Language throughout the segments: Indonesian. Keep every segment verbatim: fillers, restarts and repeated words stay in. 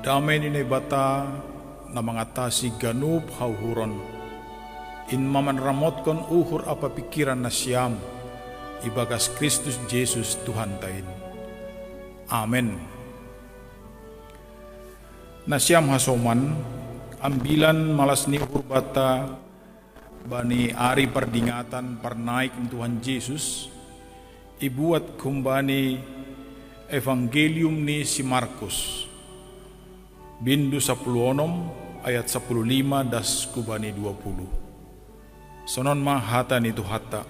damai ni bata na mangatasi ganup hauhuron. In maman ramotkon uhur apa pikiran na siyam, ibagas Kristus Jesus Tuhan tain. Amen. Na siyam hasoman, ambilan malas ni uhur bata, bani ari perdingatan pernaik Tuhan Yesus, ibuat kumbani evangelium ni si Markus. Bindu sepuluh onom ayat sepuluh lima das kubani dua puluh. Sonon ma hata nitu hata.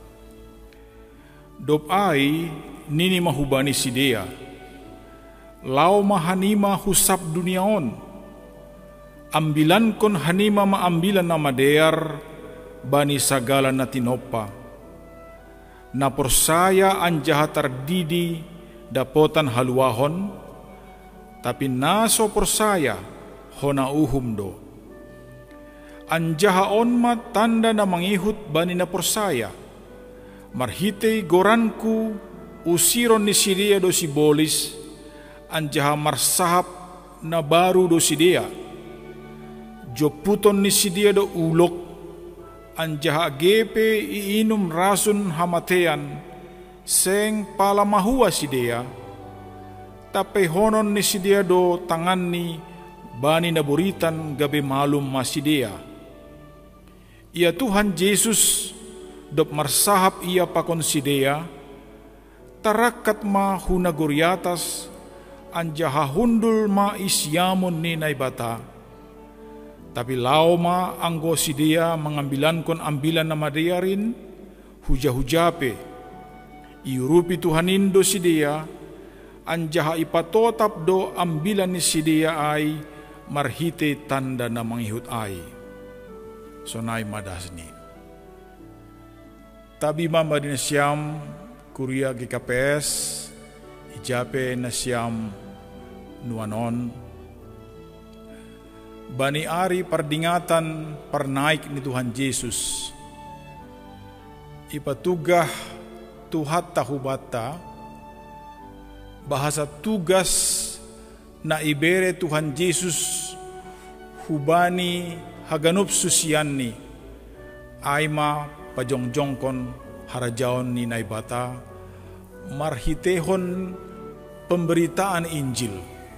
Dop ai nini mahubani sidea. Lau mahanima husap duniaon. Ambilan kon hanima maambilan nama dear bani sagala natinopa. Na persaya anjaha tardidi dapotan haluahon, tapi naso persaya hona uhum do. Anjaha onma tanda na mangihut bani na persaya. Marhitei goranku usiron ni sidia do si bolis, anjaha marsahap na baru do sidia. Joputon ni sidia do ulok, anjaha gepe iinum rasun hamatean, seng pala mahua sidia. Tapi honon ni sidia do tangan ni bani na buritan gabe malum masidia. Ia Tuhan Yesus dop marsahap ia pakon sidea, tarakat ma hunaguriatas, anjaha hundul ma isyamun ni naibata. Tapi lau ma anggo sidea mengambilan kon ambilan nama diarin, huja-hujape, iurupi Tuhanin do sidea, anjaha ipatotap do ambilan ni sidea ai, marhite tanda na mangihut ai. Sonai madasni. Tabi mamba di nasyam kuria G K P S ijape nasyam nuanon. Bani ari perdingatan pernaik ni Tuhan Yesus. Ipatugah tuhat tahubata bahasa tugas na ibere Tuhan Yesus hubani haganup susianni aima pajongjongkon harajaon ni naibata marhitehon pemberitaan Injil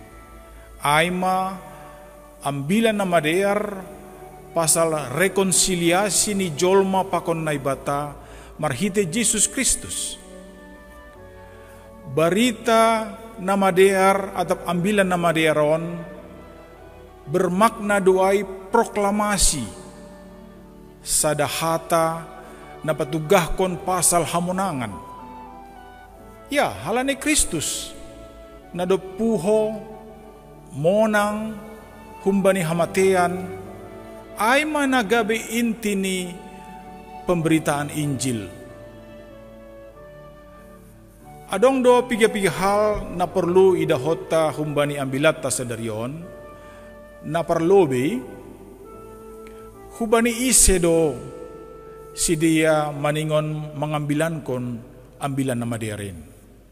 aima ambilan nama dear pasal rekonsiliasi ni jolma pakon naibata marhite Yesus Kristus. Barita nama dear atau ambilan nama dearon bermakna doai proklamasi sadahata na patugahkon pasal hamunangan. Ya, halane Kristus na dopuho monang humbani hamatean ay managabe inti ni pemberitaan Injil. Adong do piga-piga hal na perlu idahota humbani ambilat ta sadarion na perlobe hubani ise do si dia maningon mengambilan kon ambilan nama dia rin.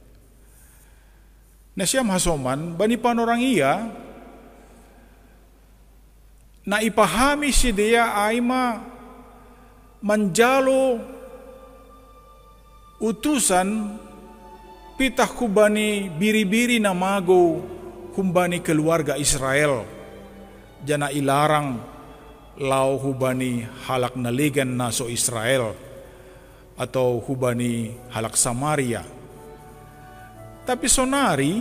Na siyam hasoman bani panorang iya na ipahami si dia aima manjalo utusan pitah kubani biri-biri na mago humbani keluarga Israel. Jana ilarang lau hubani halak naligan naso Israel atau hubani halak Samaria. Tapi sonari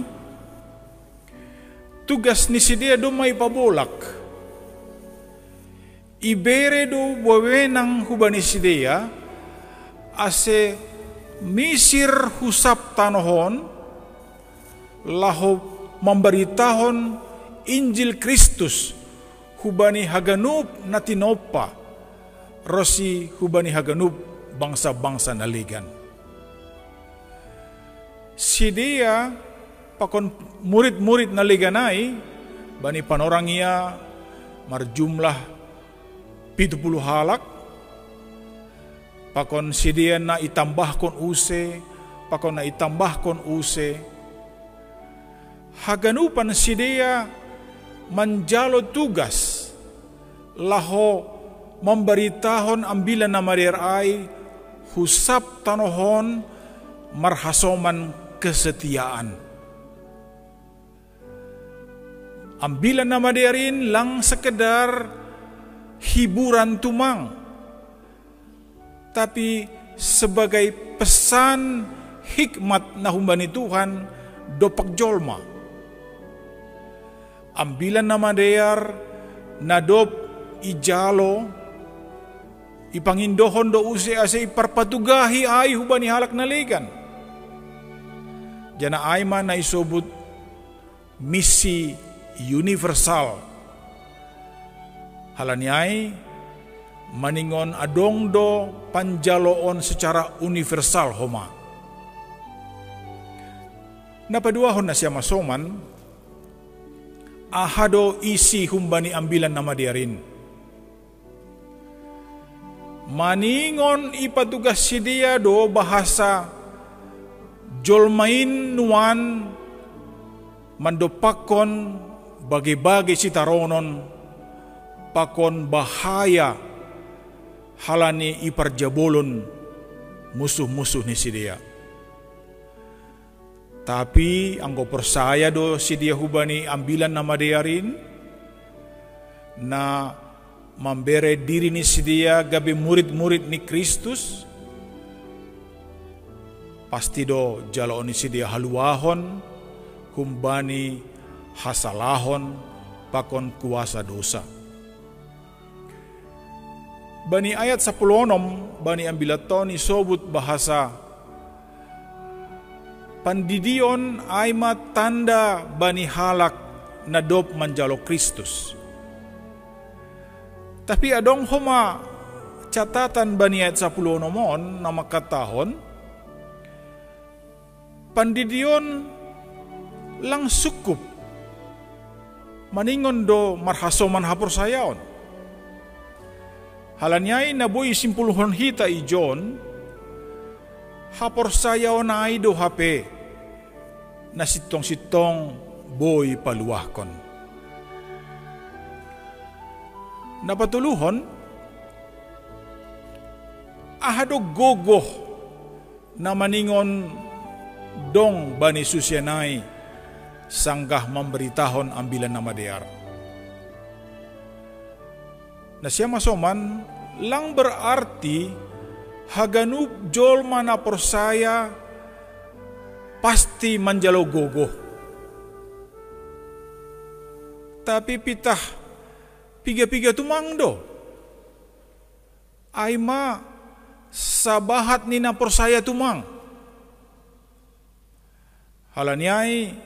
tugas ni sidia do may pabolak. Ibere do wawenang hubani sidia ase misir husap tanohon laho memberitahon Injil Kristus hubani haganup na tinopa rosi hubani haganup bangsa-bangsa naligan. Si dia pakon murid-murid naliganay bani panorang iya marjumlah pitu puluh halak pakon si dia na itambahkon use pakon na itambahkon use haganupan si dia manjalo tugas laho memberitahon ambilan nama ai husap tanohon marhasoman kesetiaan. Ambilan nama derin lang sekedar hiburan tumang, tapi sebagai pesan hikmat na humbani Tuhan dopak jolma. Ambilan nama dear na dop ijalo ipangindohon do use ase iparpatugahi ay hubani halak naligan. Jana ay man na isobut misi universal. Halaniay maningon adong do panjaloon secara universal homa. Napaduahon na siya masoman, ahado isi humbani ambilan nama diarin. Maningon ipatugas si dia do bahasa jolmain nuan mandopakon bagi-bagi si taronon pakon bahaya halani iparjabolon musuh-musuh ni si dia. Tapi anggo persaya do si dia hubani ambilan nama dia rin na membere diri ni si dia gabi murid-murid ni Kristus, pasti do jalaon ni si dia haluahon humbani hasalahon pakon kuasa dosa. Bani ayat sepuluh nom bani ambilaton isobut bahasa pandidion aima tanda bani halak na dop manjalo Kristus. Tapi adong homa catatan bani ayat sepuluh nomon na makatahon pandidion lang sukup maningon do marhasoman hapor sayaon. Halanyay na boy simpuluhon hita ijon hapor sayaon na ay do hape na sitong-sitong boy paluahkon. Napatuluhon ahado gogoh na maningon dong bani susyanay sanggah memberitahon ambilan nama dear. Na siya masoman lang berarti haganup jolma na persaya pasti manjalo gogoh. Tapi pitah piga-piga tumangdo ay ma sabahat ni na persaya tumang. Halanyay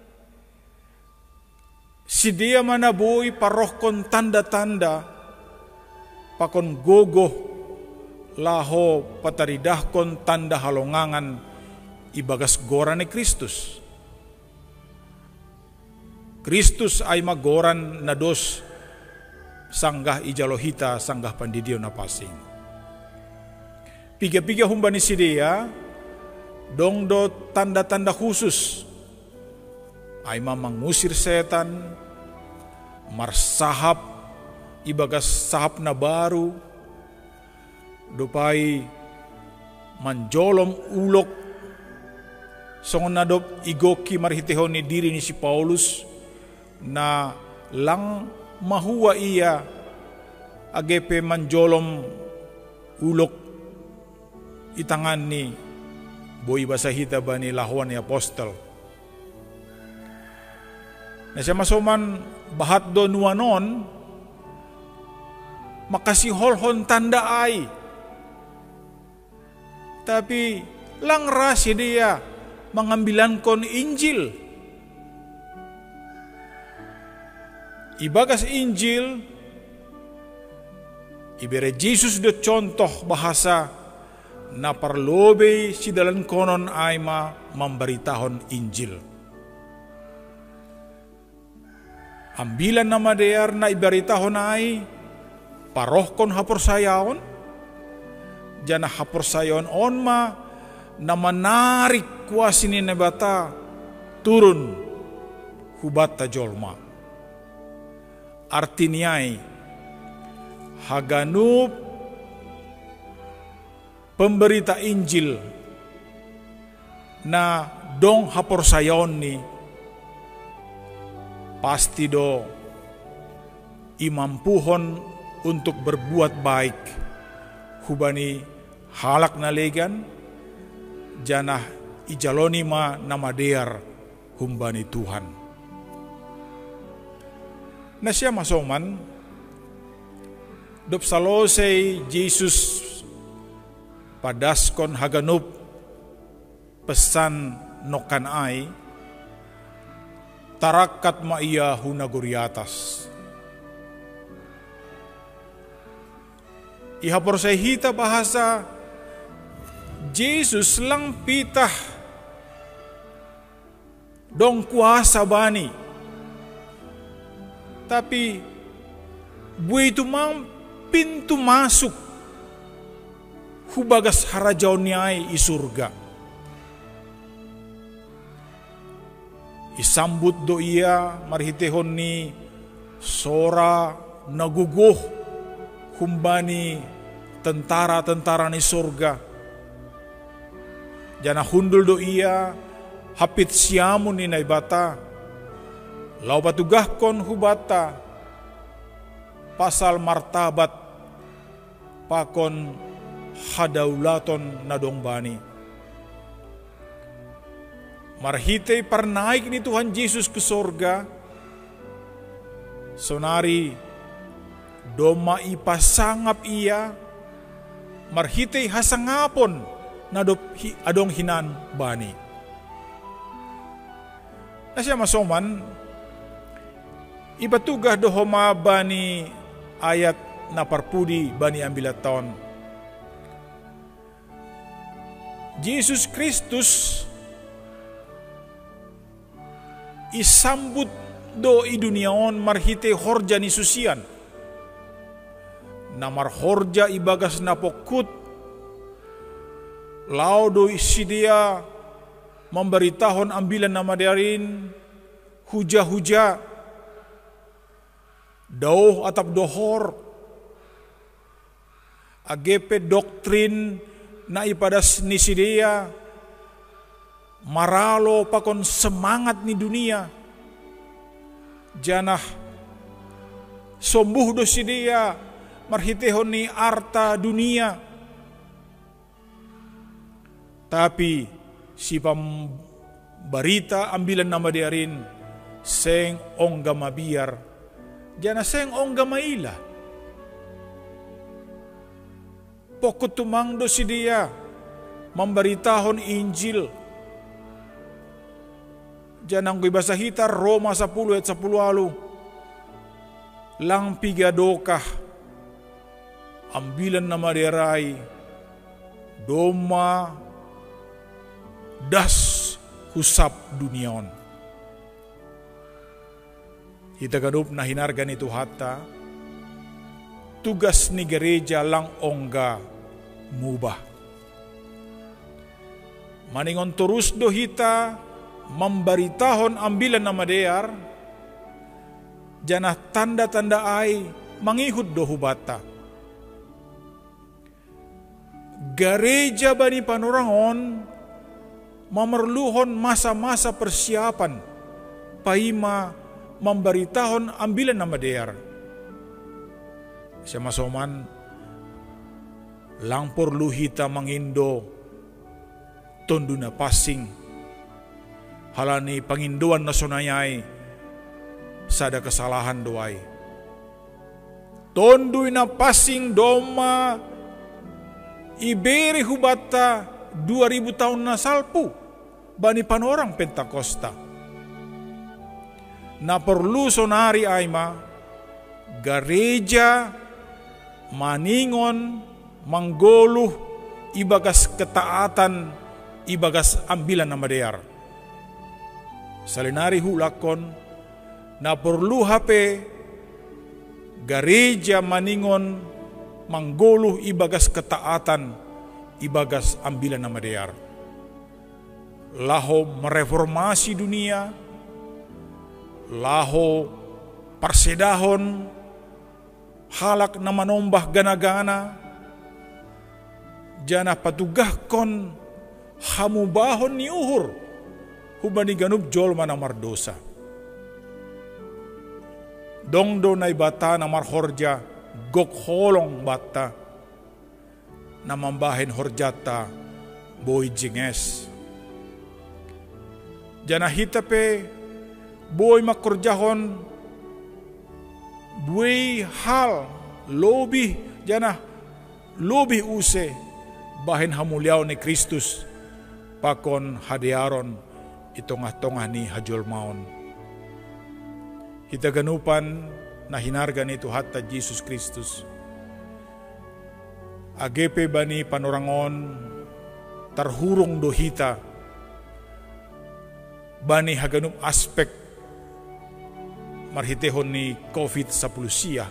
si dia manaboy parohkon tanda-tanda pakon gogoh laho pataridahkon tanda halongangan ibagas goran ni Kristus. Kristus ay magoran na dos sanggah ijalohita sanggah pandidio na pasing. Piga-piga humba ni si dia dong do tanda-tanda khusus ay mamangusir setan, marsahap, ibagas sahap na baru, dupay manjolom ulok, songon na dop igoki marhitehon ni diri ni si Paulus, na lang mahuwa iya agepe manjolom ulok itangan ni boy basahita ba ni lahuan ni apostol. Na siya masoman bahat do nuanon makasiholhon tanda ay. Tapi lang rasi dia mengambilan kon Injil. Ibagas Injil ibere Jesus do contoh bahasa na parlobe si dalan konon ay ma memberitahon Injil. Ambilan nama dear na ibaritahon ay parohkon hapor sayaon, jana hapor sayaon on ma na menarik kuasi ni nebata turun hubata jolma. artiniai haganup pemberita Injil na dong haporsayon ni pasti do imampuhon untuk berbuat baik hubani halak na legan janah ijaloni ma namadear humbani Tuhan. Na siya masoman dop salosay Jesus padaskon haganup pesan nokan ay tarakat maiya hunaguriatas. Ihapor sa hita bahasa Jesus lang pitah dong kuasa bani. Tapi buhay tumang pintu masuk hubagas harajaw niya ay isurga. Isambut do iya marhitehon ni sora naguguh humbani tentara-tentara ni surga. Jana hundul do iya hapit siamun ni naibata. Lau batugah kon hubata pasal martabat pakon hadaulaton nadong bani. Marhitay parnaik ni Tuhan Yesus ke sorga. Sonari doma ipasangap iya. Marhitay hasangapon nadop hi, adong hinan bani. Nasya masoman ibatugah dohoma bani ayat na parpudi bani ambilaton. Jesus Kristus isambut do iduniaon marhite horja ni susian. Namar horja ibagas napokut. Lau do isidia memberitahon ambilan nama darin huja-huja. Dauh atap dohor. Agepe doktrin na ipadas ni sidia. Maralo pakon semangat ni dunia. Janah sombuh do sidia marhitehon ni arta dunia. Tapi si pemberita ambilan nama diarin seng ongga mabiar. Jana seng ongga maila. Pokot tumang do sidia memberitahon Injil. Janang ko'y basahita Roma sepuluh ayat sepuluh alu. Lang pigadokah ambilan nama derai doma das husap duniaon. Kita gadup na hinargan itu hatta tugas ni gereja lang ongga mubah. Maningon terus do hita memberitahon ambilan nama dear janah tanda-tanda ay mangihud do hubata. Gereja bani panurangon memerluhon masa-masa persiapan paima memberitahon ambilan nama dear. Siya masoman lang perlu hita mangindo tondo na passing halani panginduan na sunayay sada kesalahan doay. Tonduy na passing doma iberi hubata dua ribu tahun na salpu bani panorang Pentakosta. Na perlu sonari ayma gereja maningon manggoluh ibagas ketaatan ibagas ambilan nama dear. Salinari hulakon na perlu hape gereja maningon manggoluh ibagas ketaatan ibagas ambilan nama dear. Laho mereformasi dunia, laho parsedahon, halak na manombah gana-gana, jana patugahkon hamubahon ni uhur, hubani ganub jol mana mardosa. Dongdo na ibata na marhorja, gok holong bata, na mambahin horjata, boy jinges. Jana hitape, boy makurjahon, buay hal, lobi, jana, lobi use, bahin hamulyaw ni Kristus, pakon hadiaron, itong-atong ni hajol maon. Hita ganupan na hinarga ni Tuhatta Jesus Kristus. Agepe bani panorangon, tarhurong dohita, bani haganup aspek marhitehon ni COVID sepuluh siya.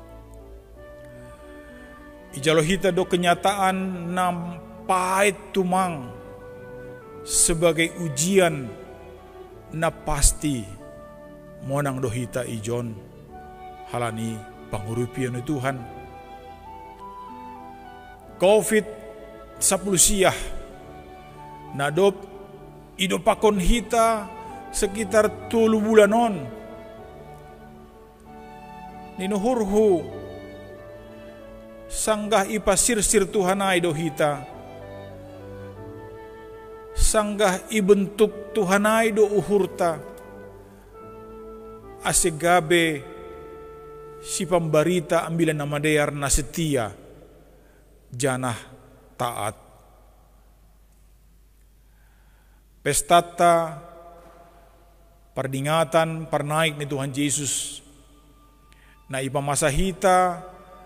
Ijalohita do kenyataan na pahit tumang sebagai ujian na pasti monang dohita ijon halani pangurupian ni Tuhan. COVID sepuluh siya na dop idopakon hita sekitar tulu bulanon. Ninuhurhu sanggah ipasirsir Tuhan ay dohita, sanggah ibentuk Tuhan ay do uhurta, asegabe si pembarita ambilan nama deyar na setia, janah taat. Pestata perdingatan pernaik ni Tuhan Yesus na ipamasahita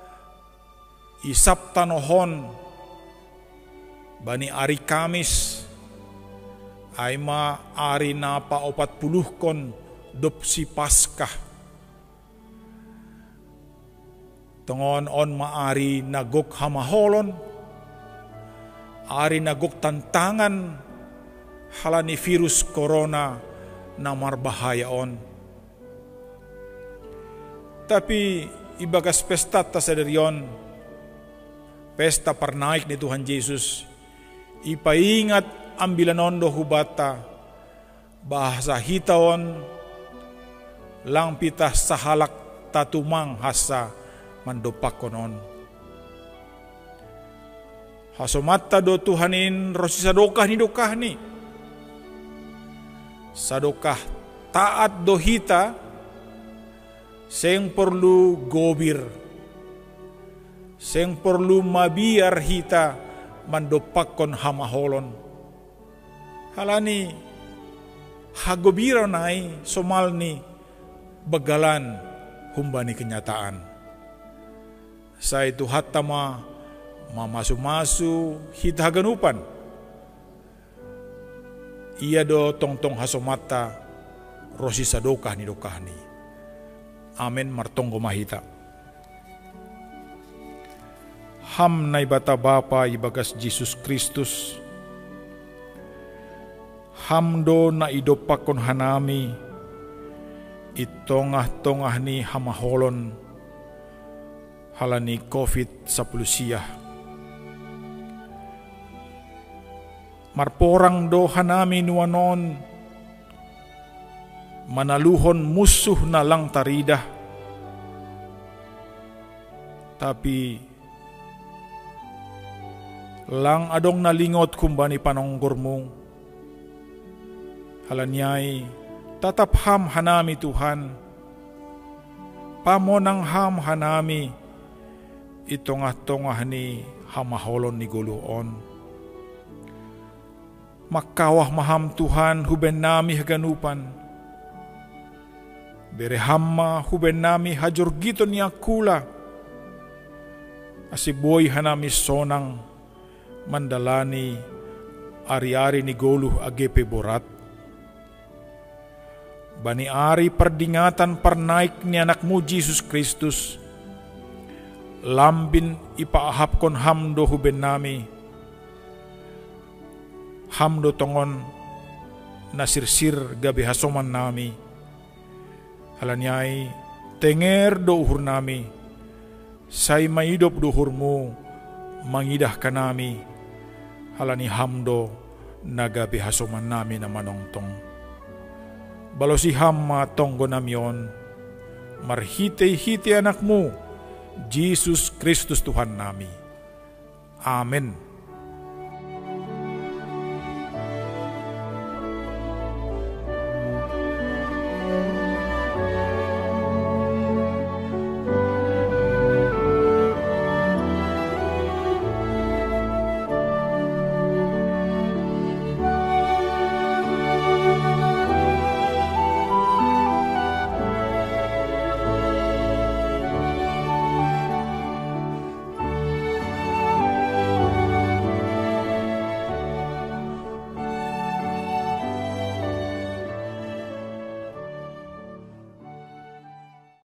isap tanohon bani ari Kamis ay ma ari na pa opat puluh kon dopsi Paskah tongon on maari nagok hamaholon, ari nagok tantangan halani virus corona na marbahaya on. Tapi ibagas pesta ta saderion, pesta pernaik ni Tuhan Yesus, ipaingat ambilanon do hubata, bahasa hitaon, lang pitah sahalak tatumang hasa mandopak konon. Hasomata do Tuhanin rosi sadokah ni dokah ni. Sadokah taat do hita, seng perlu gobir, seng perlu mabiar hita mandopak kon hamaholon. Halani hagobira nai somal ni bagalan humbani kenyataan. Sa itu hatama mamasu-masu hita ganupan. Ia do tong-tong hasomata rosi sadokah ni dokah ni. Amen martonggo mahita. Ham na ibata Bapa ibagas Jesus Kristus. Hamdo na idopakon hanami itongah-tongah ni hamaholon halani COVID sepuluh siya. Marporang do hanami nuanon manaluhon musuh na lang taridah. Tapi lang adong nalingot kumbani panonggormu. Halanyay tatap ham hanami Tuhan. Pamonang ham hanami itongah-tongah ni hamaholon ni guluon. Makawah maham Tuhan huben nami haganupan. Berehamma huben nami hajur gito niya kula. Asiboy hanami sonang mandalani ari-ari ni goluh agepe borat. Bani ari perdingatan pernaik ni anakmu Jesus Kristus. Lambin ipaahapkon hamdo huben nami. Hamdo tongon nasirsir gabi hasoman nami. Halanyay tenger do uhur nami, say maidop do uhurmu, mangidah ka nami, halani hamdo nagabi hasuman nami na manongtong. Balosi hamma tonggo namyon, marhite-hite anakmu, Jesus Kristus Tuhan nami. Amen.